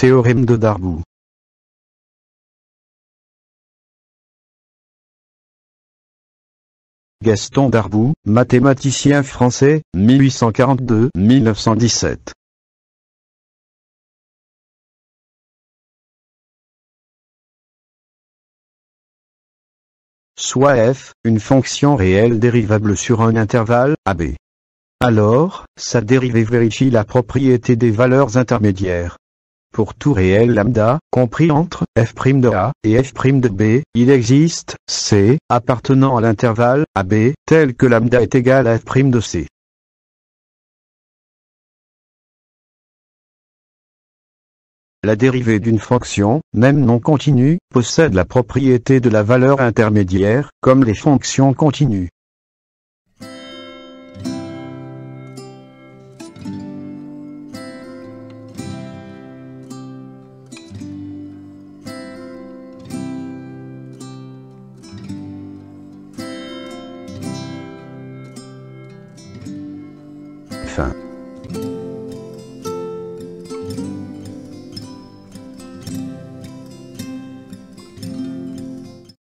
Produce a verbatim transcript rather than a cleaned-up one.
Théorème de Darboux. Gaston Darboux, mathématicien français, mille huit cent quarante-deux à mille neuf cent dix-sept. Soit f, une fonction réelle dérivable sur un intervalle, A B. Alors, sa dérivée vérifie la propriété des valeurs intermédiaires. Pour tout réel lambda, compris entre f' de A et f' de B, il existe C, appartenant à l'intervalle A B, tel que lambda est égal à f' de C. La dérivée d'une fonction, même non continue, possède la propriété de la valeur intermédiaire, comme les fonctions continues. Fin.